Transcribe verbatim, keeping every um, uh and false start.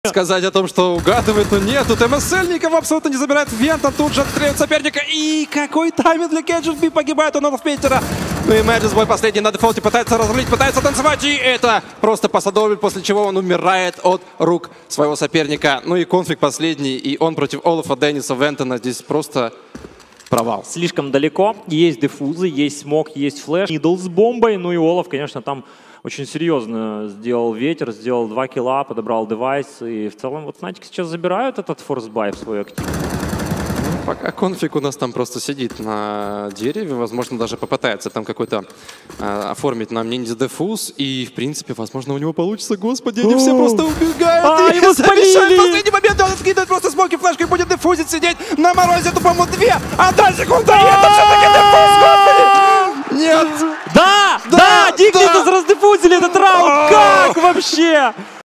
Сказать о том, что угадывает, но нет. Тут МСЛ никого абсолютно не забирает. Вента тут же отстреливает соперника. И какой тайминг для Кэджи. Погибает он от Питера. Ну и Мэджис бой последний на дефолте пытается разрулить, пытается танцевать. И это просто посадовый, после чего он умирает от рук своего соперника. Ну и конфликт последний. И он против Олафа, Денниса, Вентона. Здесь просто провал. Слишком далеко. Есть дефузы, есть смог, есть флэш. Мидл с бомбой. Ну и Олаф, конечно, там очень серьезно сделал ветер, сделал два килла, подобрал девайс. И в целом вот Fnatic сейчас забирают этот форсбай в свой актив. Пока конфиг у нас там просто сидит на дереве, возможно, даже попытается там какой-то э, оформить нам ниндзя-дефуз, и, в принципе, возможно, у него получится. Господи, они все просто убегают а, и его завершают последний момент, он скидывает просто смоки, флешкой будет дефузить, сидеть на морозе, это, по-моему, две, одна секунда, и это все-таки дефуз, господи! Нет! Да! Да! Да! Дикнитус да! раздефузили этот раунд! Как вообще?